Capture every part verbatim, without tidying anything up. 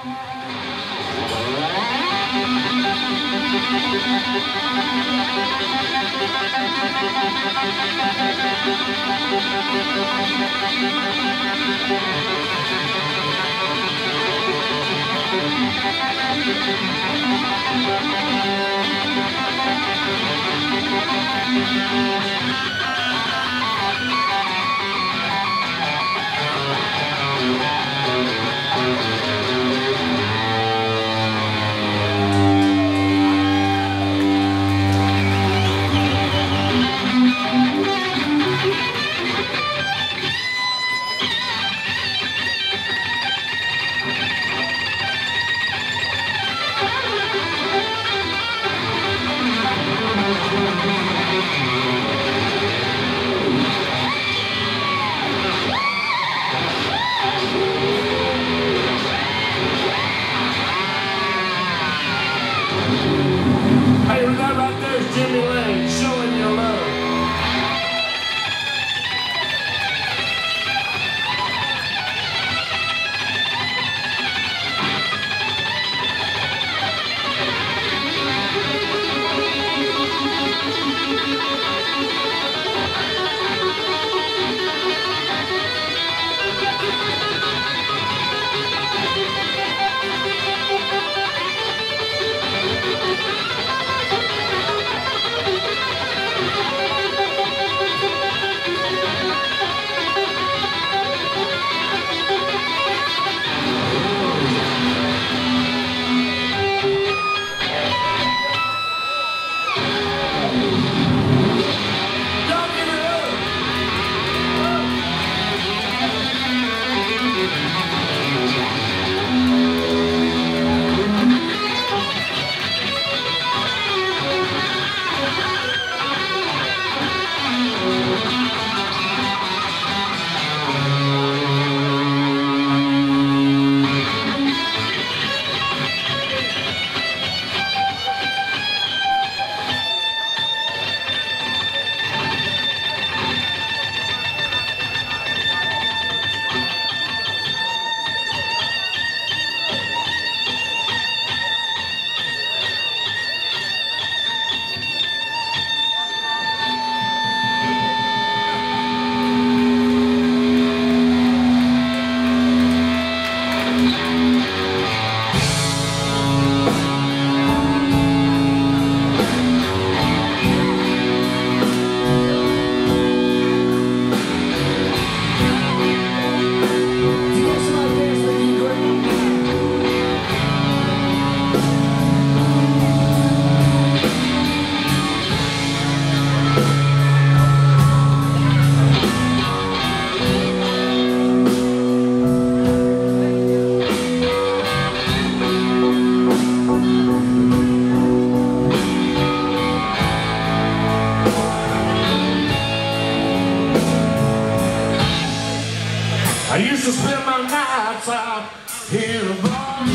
I used to spend my nights out in a bar.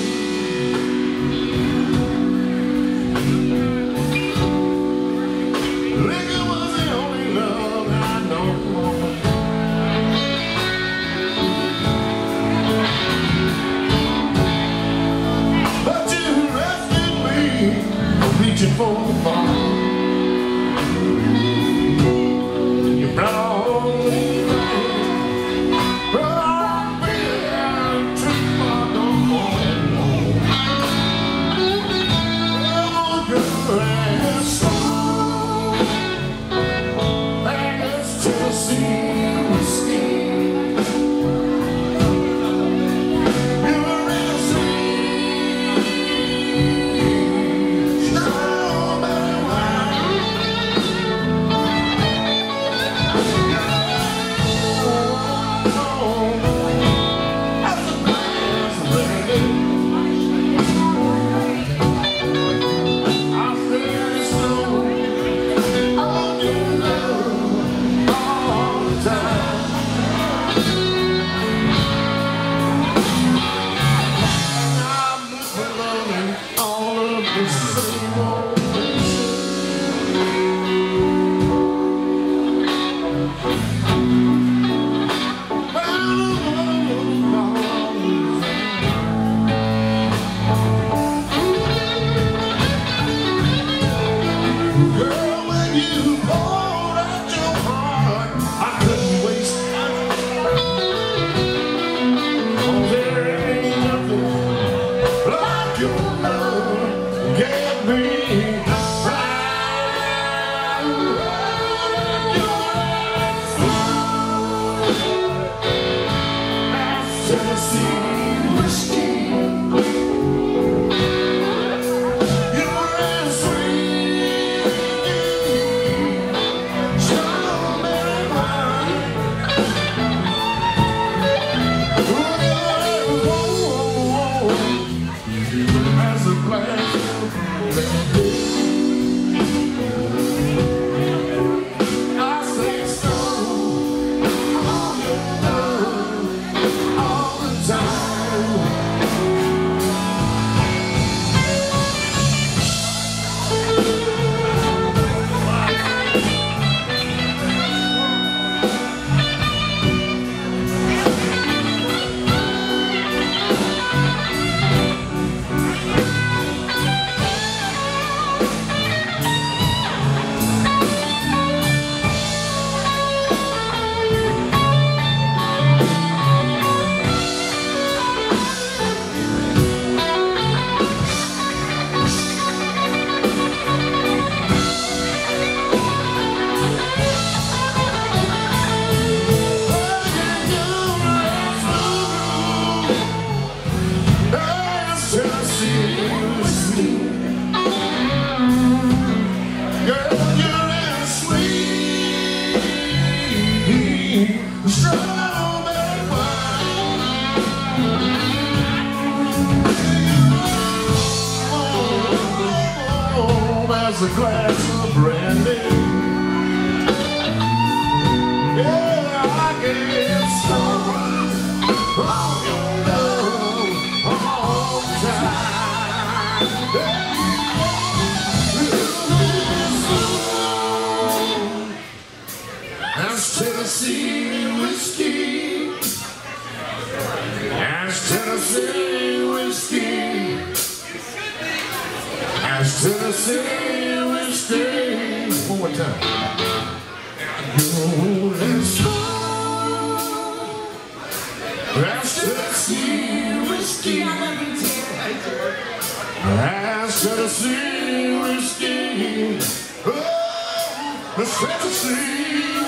Liquor was the only love that I know. But you rescued me, reaching for the bar. You brought me. your love get me right. Tennessee whiskey, you're as sweet strawberry wine. Whoa, whoa, whoa, as a glass of I say so. All your love, all the time. As a glass of brandy, yeah, I get stoned on your love all the time. That's Tennessee whiskey. That's Tennessee whiskey. That's Tennessee whiskey. One more time. Golden Star. That's Tennessee whiskey. That's Tennessee whiskey. Oh, that's Tennessee.